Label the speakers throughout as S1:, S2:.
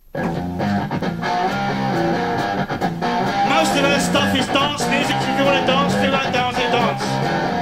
S1: Most of her stuff is dance music. If you want to dance, do that dancing dance.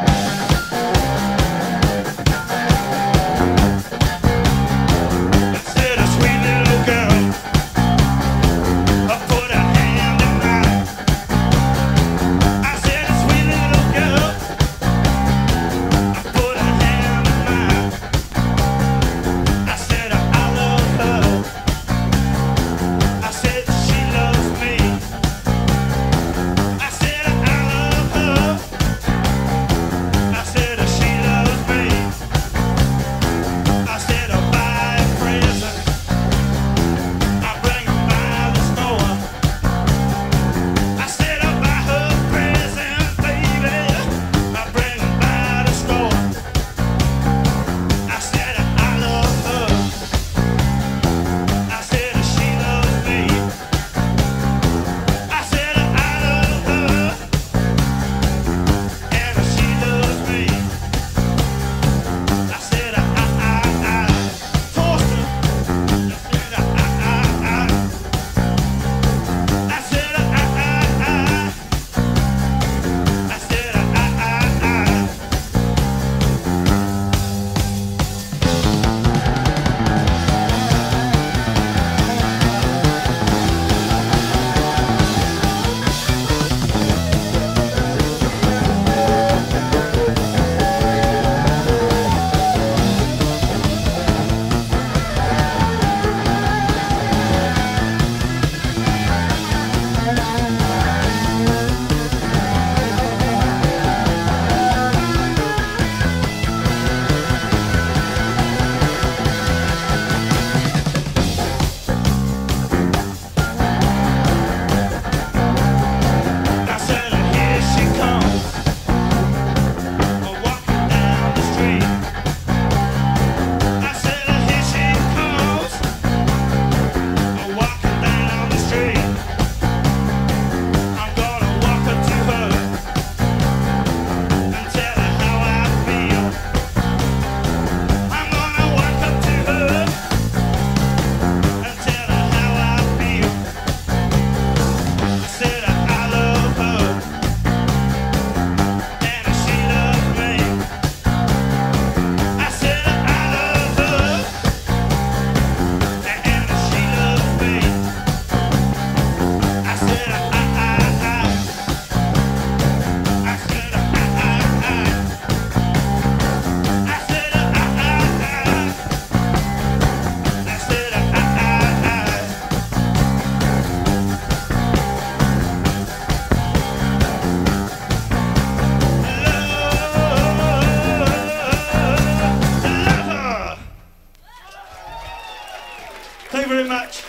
S1: Thank you very much.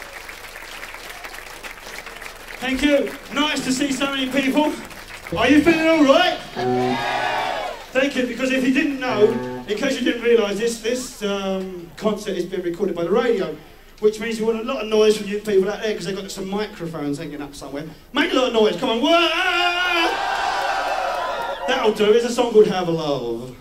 S1: Thank you. Nice to see so many people. Are you feeling all right? Thank you, because if you didn't know, in case you didn't realise, this concert has been recorded by the radio, which means you want a lot of noise from you people out there, because they've got some microphones hanging up somewhere. Make a lot of noise, come on. Whoa! That'll do. It's a song called Have a Love.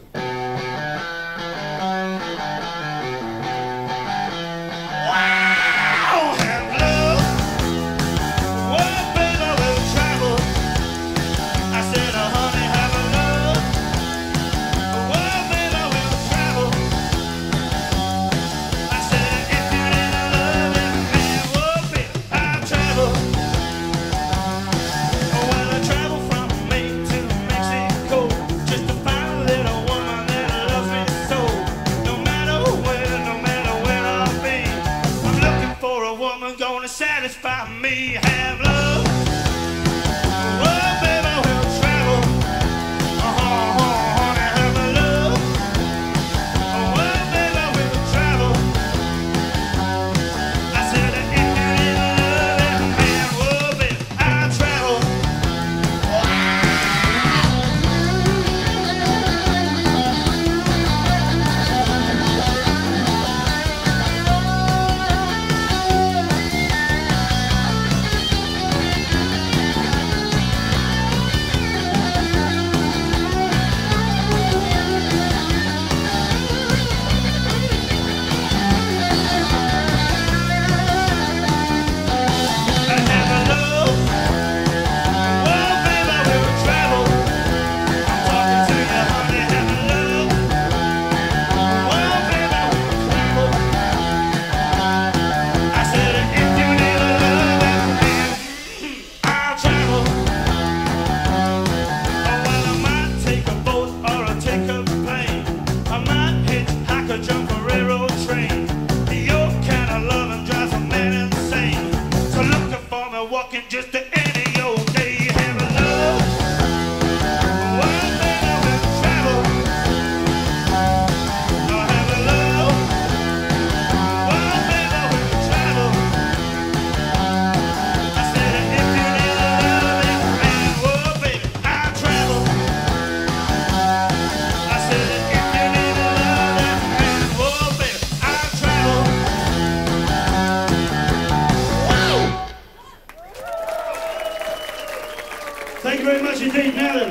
S1: Satisfy me, have love. Oh, baby, we'll travel. Honey, have a love. Oh, baby, we'll travel. I said, if you need love, man, oh, baby, I'll travel. walking just to any old day. Have a love. One man I will travel. I have a love. One man I will travel. I said if you need a loving man, oh baby, I'll travel. I said if you need a loving man, oh baby, I'll travel. Thank you very much indeed, now then.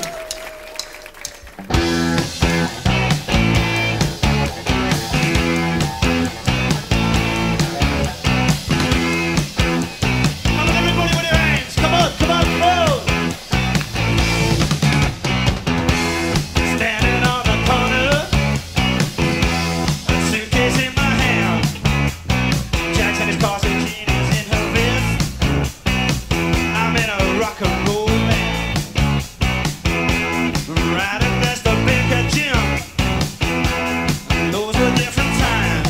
S1: Come on, everybody with your hands. Come on, come on, come on. Standing on the corner, a suitcase in my hand. Jackson is causing jeans in her vest. I'm in a rock and roll band. Riding past the Baker Gym. Those were different times.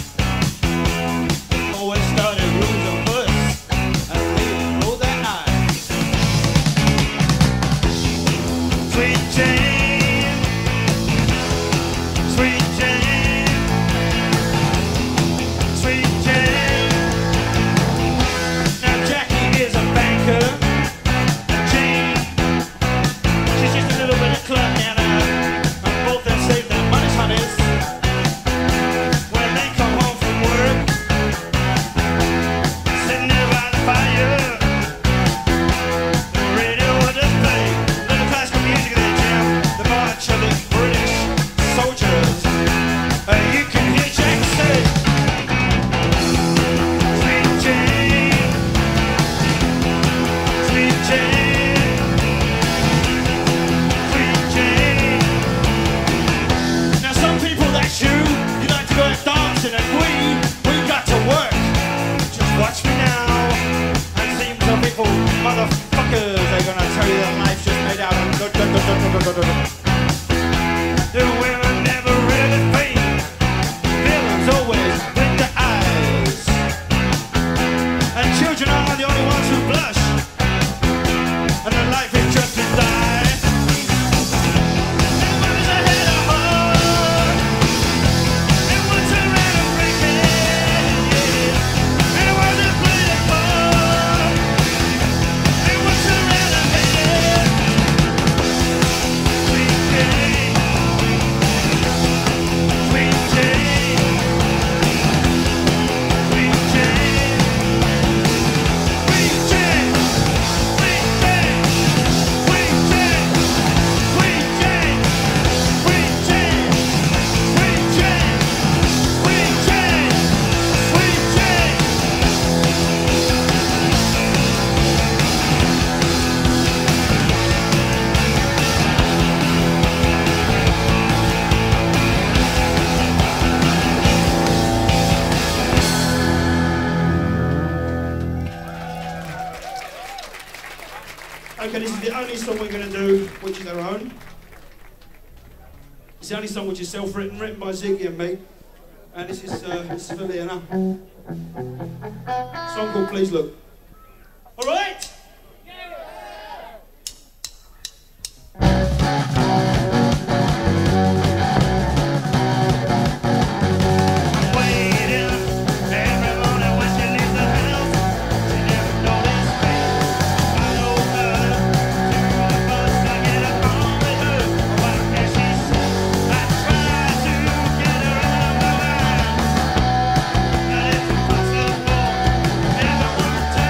S1: Always started rules of bus and they rolled their eyes. Sweet Jane, Sweet Jane, Sweet Jane. Now Jackie is a banker. Jane, she's just a little bit of club now. Both have saved their money, honeys. When they come home from work, sitting there by the fire, the radio will just play little classical music in their jam. The march of the British soldiers. You can hear Jack say, Sweet Jane, Sweet Jane, Sweet Jane. Now some people, that's you like to go out dancing, and we got to work. Just watch me now and see some people, motherfuckers, they're gonna tell you that life's just made out of the women never really fade. Villains always with the eyes, and children are the only ones who blush, and their life is just to die. Everybody's ahead of heart. It was around and breaking, yeah. It wasn't played apart. It was around and head. Sweet Jane, Sweet Jane, Sweet Jane, Sweet Jane, Sweet Jane, Sweet Jane, Sweet Jane, Sweet Jane, Sweet Jane, Sweet Jane, Sweet Jane. Okay, this is the only song we're going to do, which is our own. It's the only song which is self-written, written by Ziggy and me. And this is for Leona. A song called Please Look. All right? Waiting every morning when she leaves the house. She never noticed me. Follow her to the bus. I get up on with her. What can she say? I try to get her out of my mind, but it's impossible. Never want to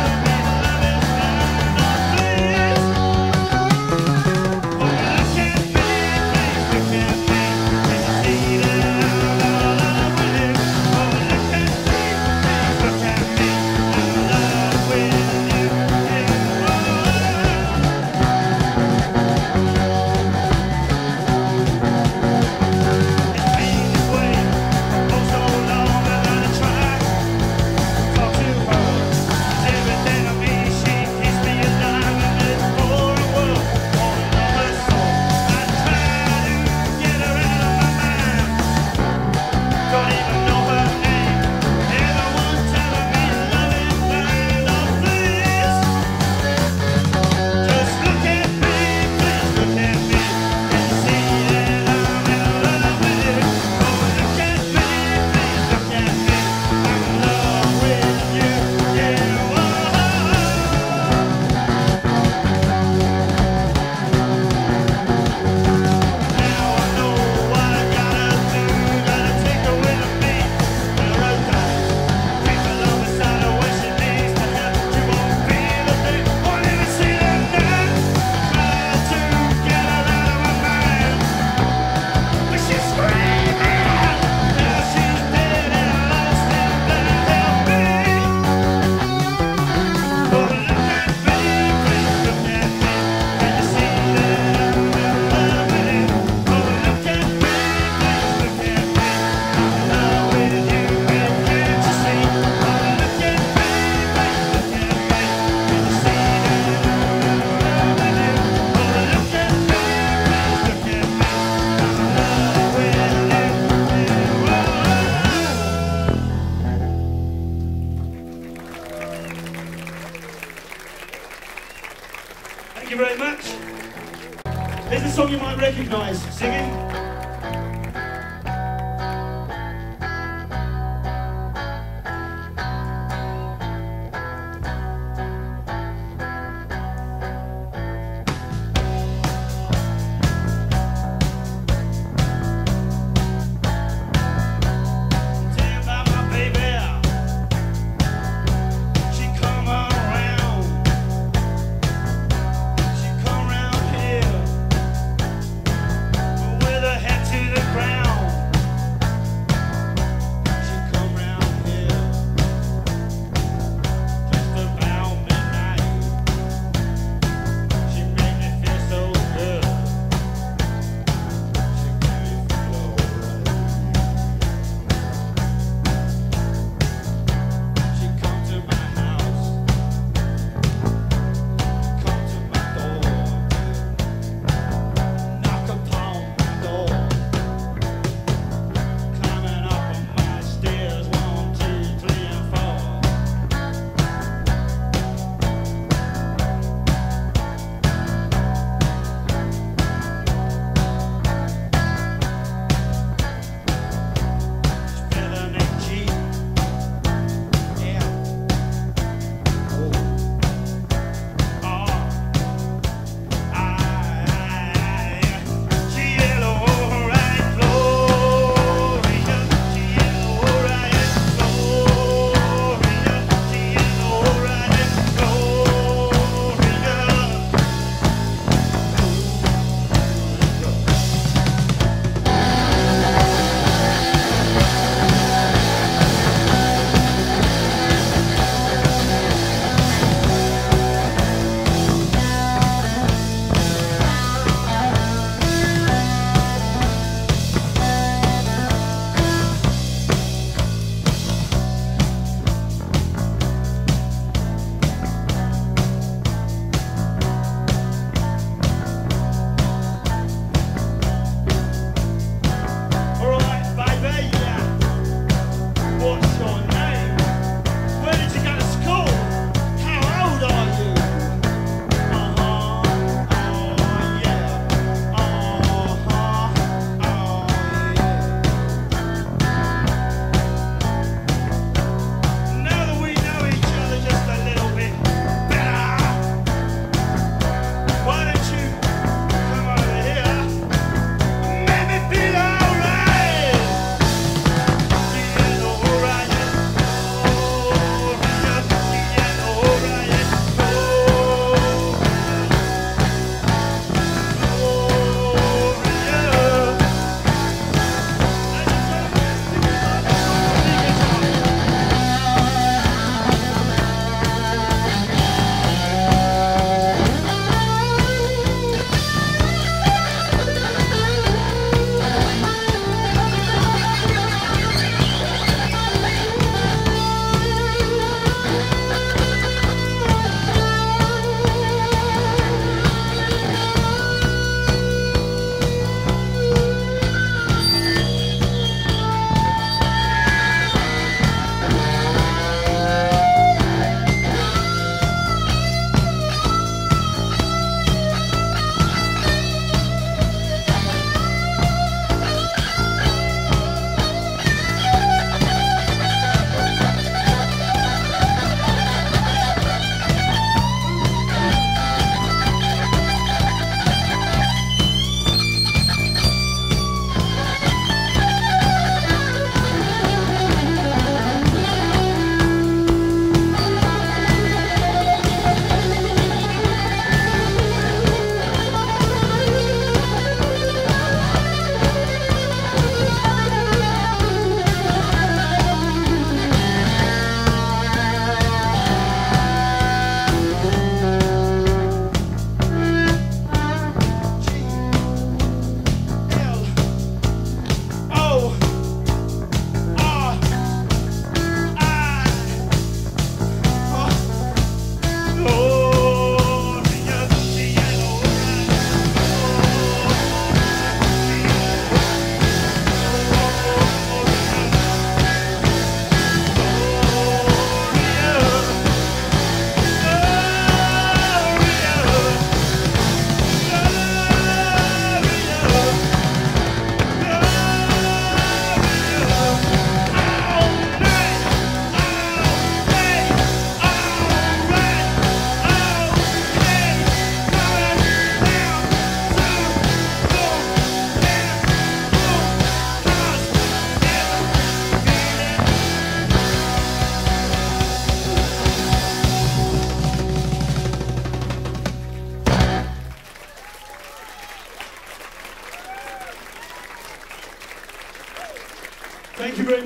S1: Thank you very much. Here's a song you might recognise. Singing.
S2: With a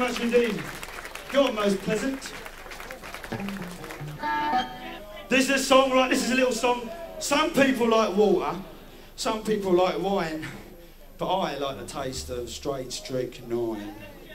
S1: much indeed. You're most pleasant. This is a song, right? This is a little song. Some people like water, some people like wine, but I like the taste of straight strychnine.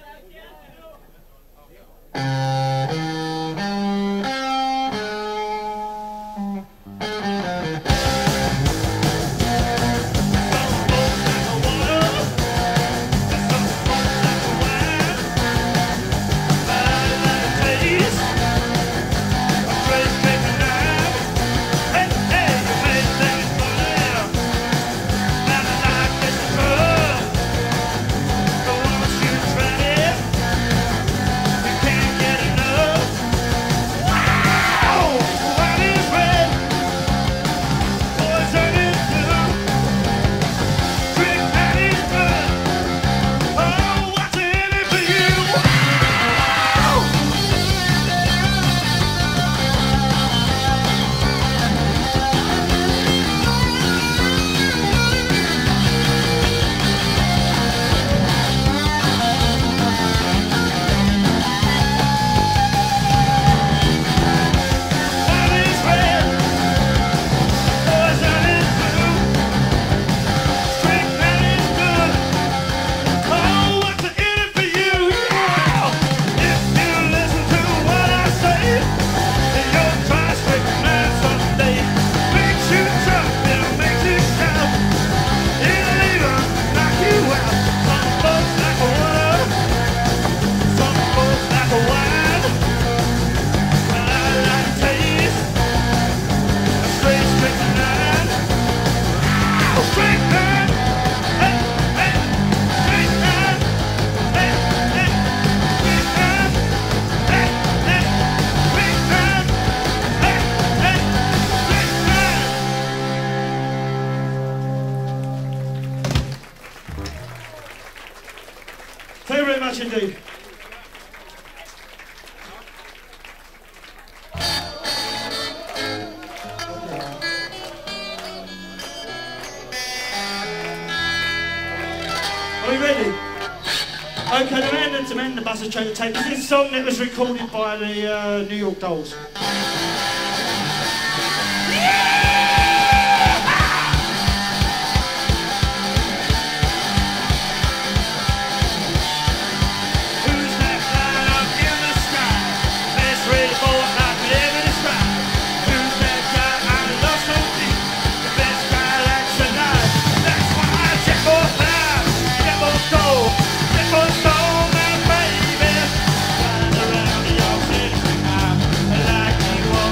S1: Thank you very much indeed. Are we ready? Okay, the man in the bus has changed the tape. This is a song that was recorded by the New York Dolls.
S2: Like you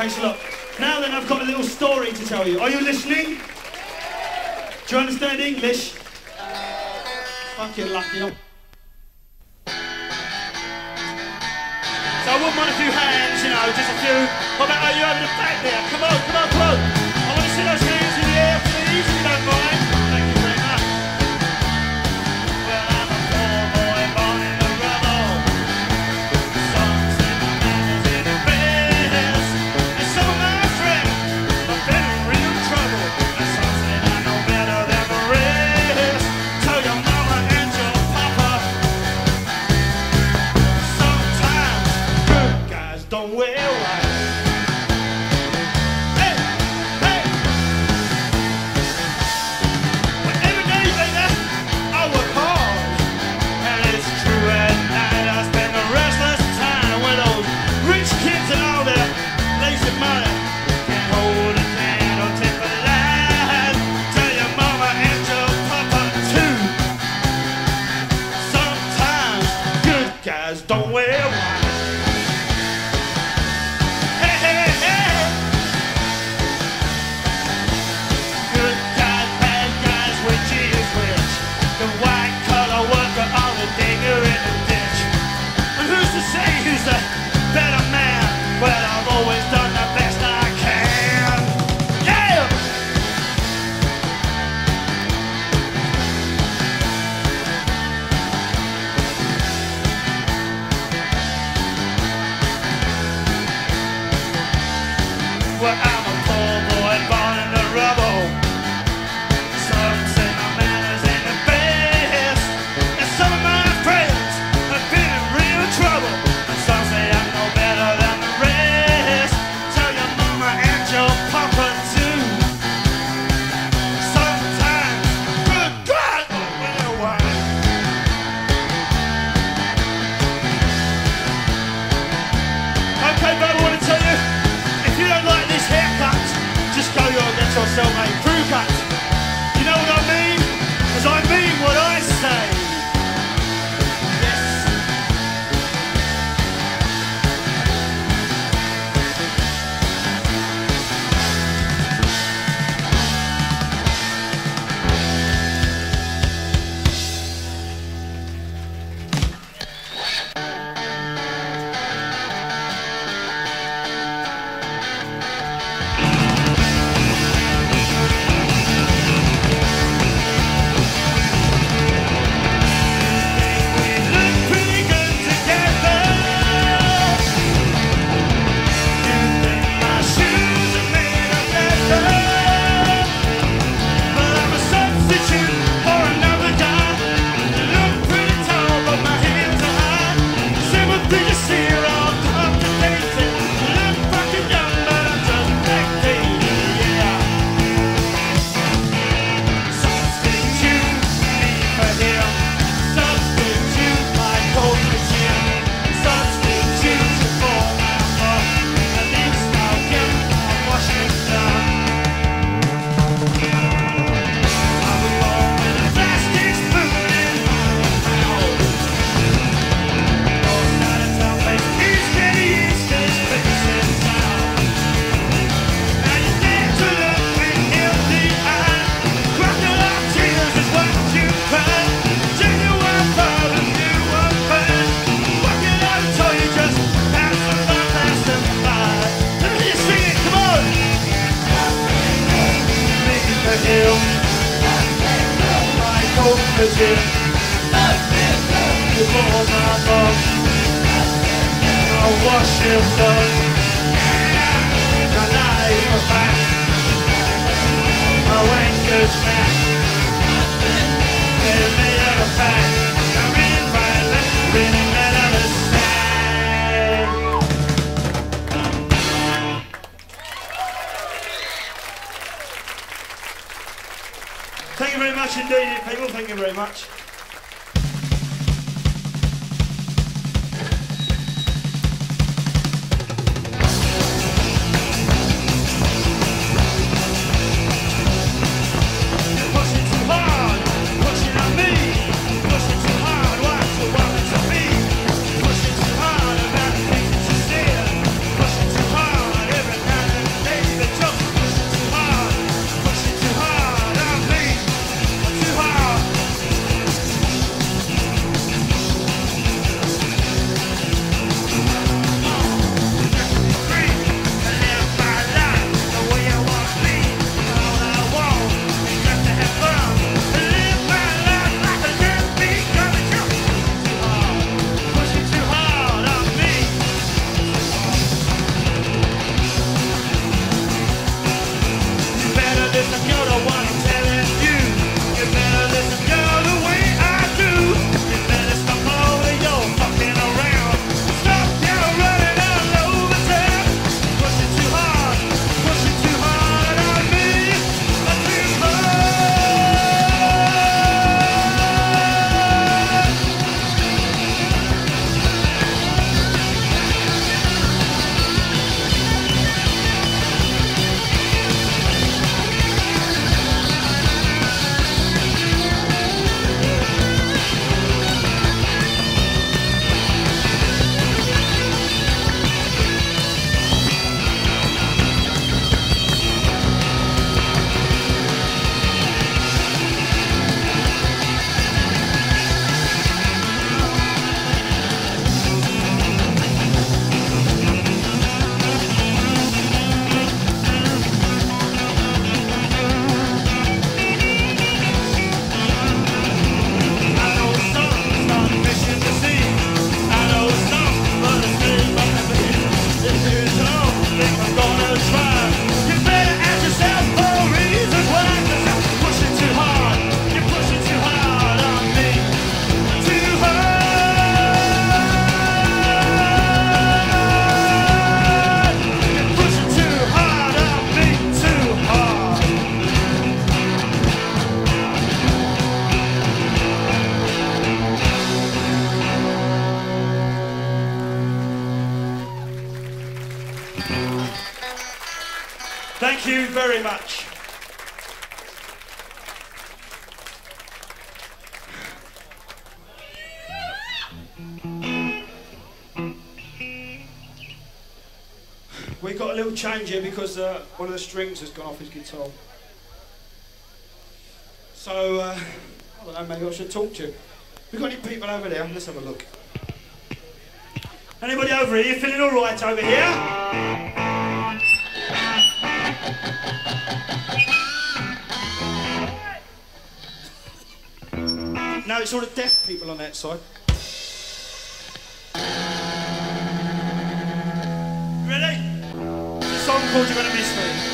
S1: Thanks a lot. Now then, I've got a little story to tell you. Are you listening? Do you understand English? Fucking lucky. So I wouldn't want a few hands, you know, just a few. What about you over the back there? Come on, come on, come on. I want to see those hands in the air, please, if you don't mind. Thank you very much. Well, I'm a poor boy born in the rubble. Songs and manners in the best. And some of my friends have been in real trouble. And some say I know better than the rest. Tell your mama and your papa. Sometimes good guys don't wear white. Don't wear white. Hey, hey, hey. Good guys, bad guys, which is which? The white collar worker or the digger in the ditch? And who's to say who's the better man? Well, I've always done the best I can. Yeah! Well, I'm a poor boy born in the rubble. Some say my manners ain't the best. And some of my friends have been in real trouble. And some say I'm no better than the rest. Tell your mama and your papa too. Sometimes good God don't wear white. Okay, but I want to tell you, if you don't like this haircut, just go and get yourself a crew cut. You know what I mean? Because I mean what I say. Yes. Wash him done. My life was back. My wanker's back. They're made out of fat. I'm really fine, really made out of sand. Thank you very much indeed, people. Thank you very much. Every night Thank you very much. We got a little change here because one of the strings has gone off his guitar. So, I don't know, maybe I should talk to you. We got any people over there? Let's have a look. Anybody over here? You feeling all right over here? No, it's all the deaf people on that side. Ready? The song called You're Gonna Miss Me.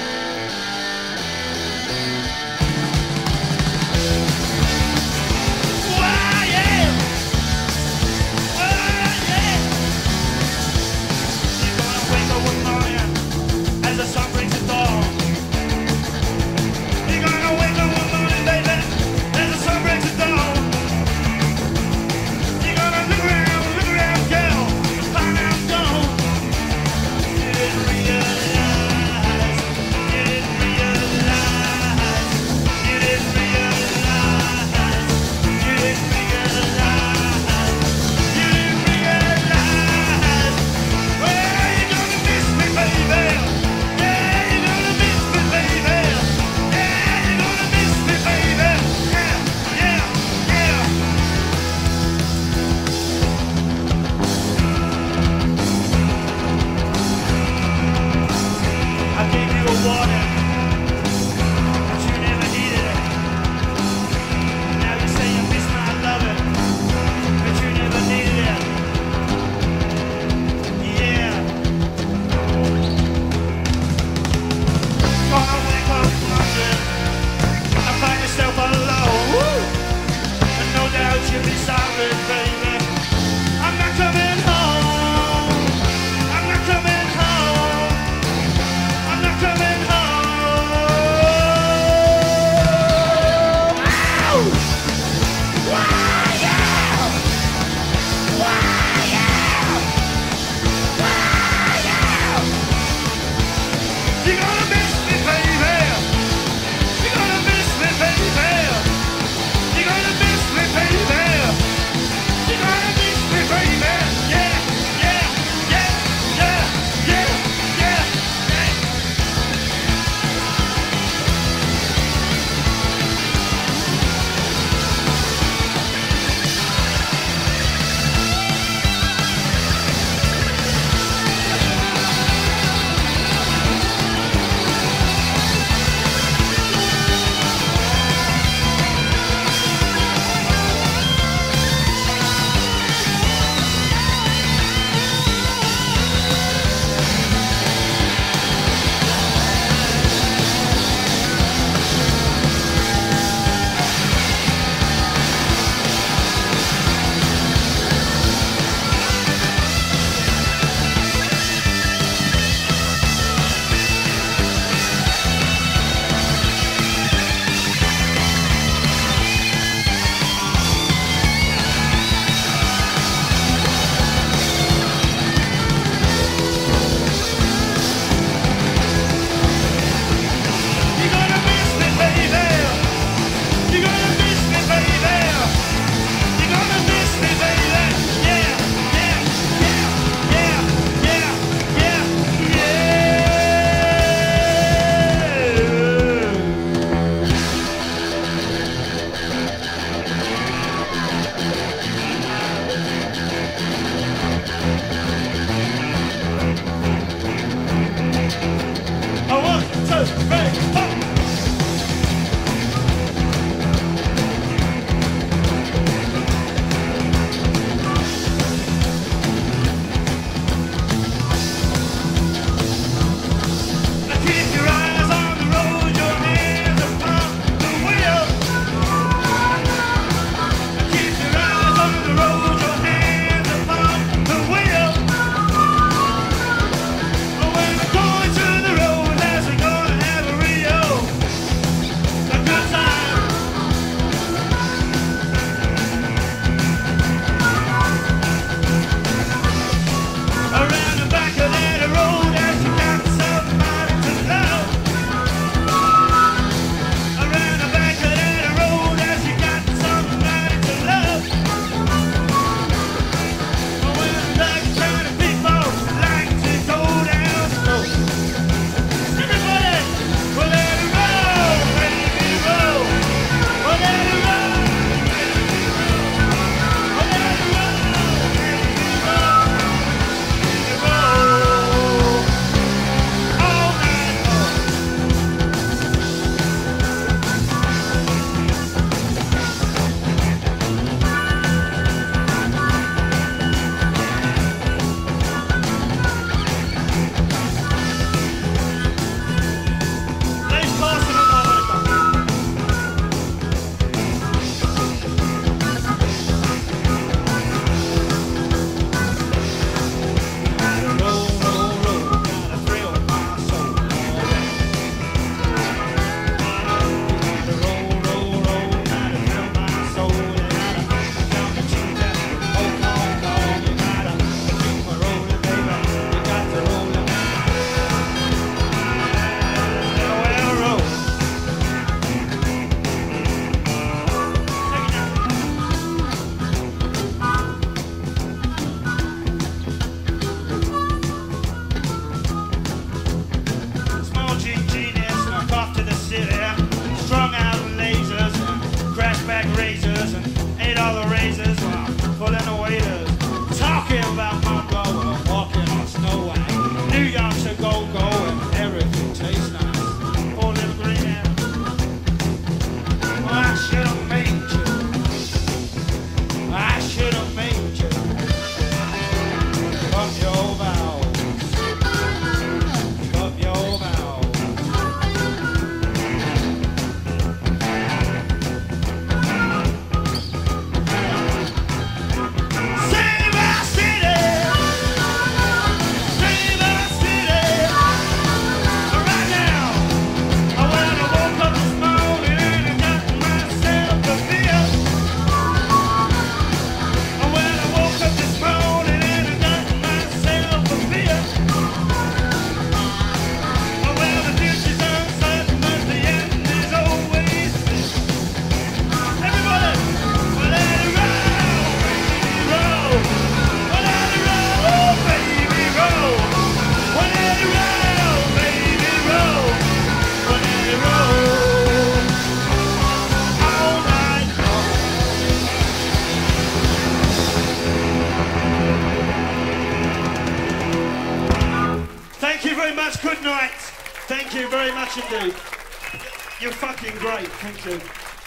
S1: you very much indeed. You're fucking great. Thank you.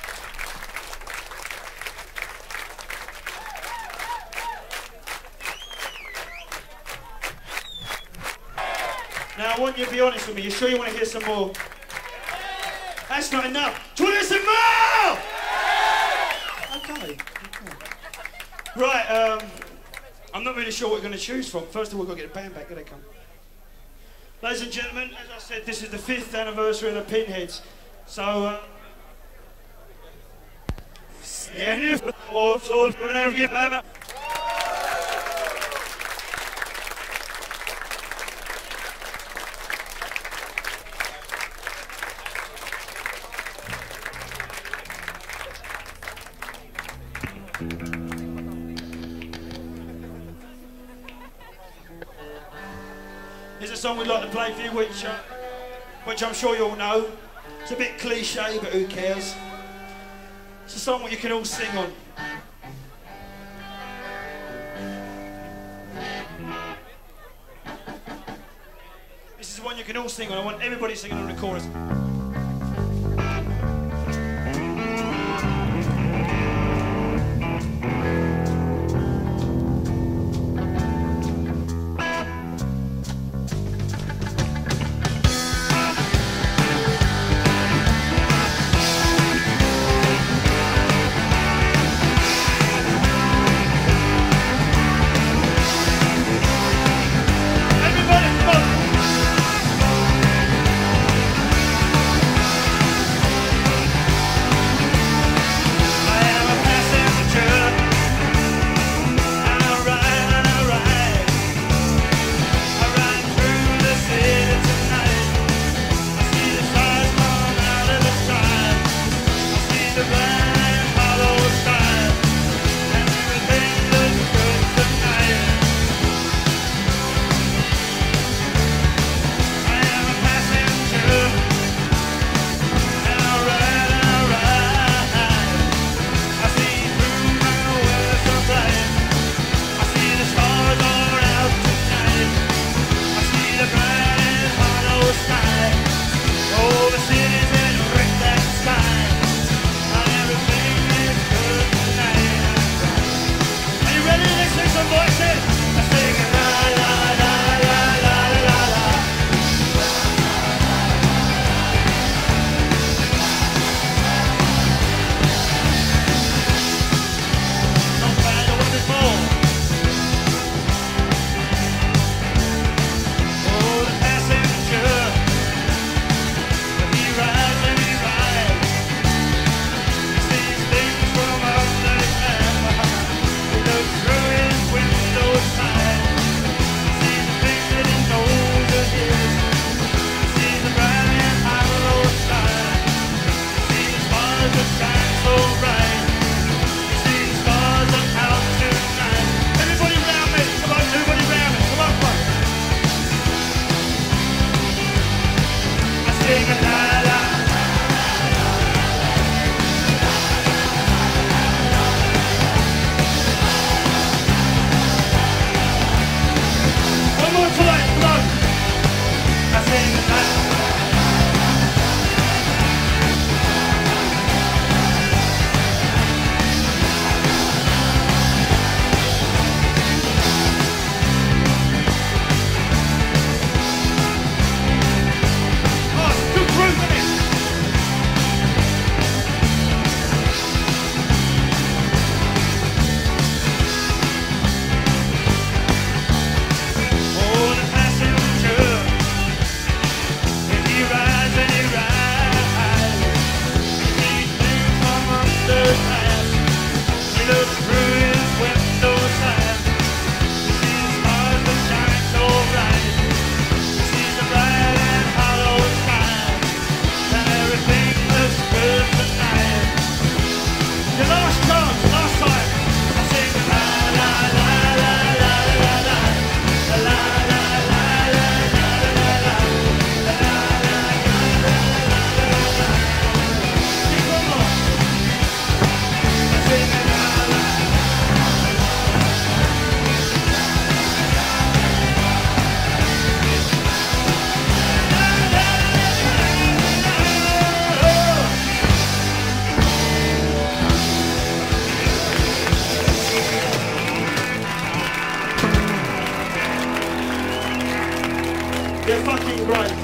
S1: Now, I want you to be honest with me. You sure you want to hear some more? That's not enough. Do you want to hear some more? Okay. Right, I'm not really sure what we're going to choose from. First of all, we've got to get the band back. Here they come. Ladies and gentlemen, as I said, this is the 5th anniversary of the Pinheads. So, here's a song we'd like to play for you, which I'm sure you all know. It's a bit cliche, but who cares? It's a song that you can all sing on. This is one you can all sing on. I want everybody singing on the chorus.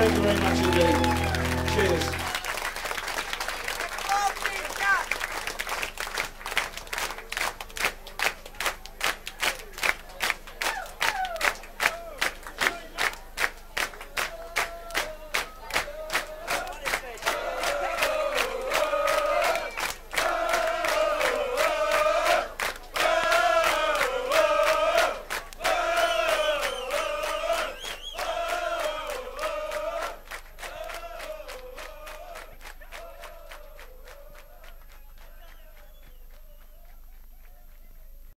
S1: Thank you very much indeed. Cheers.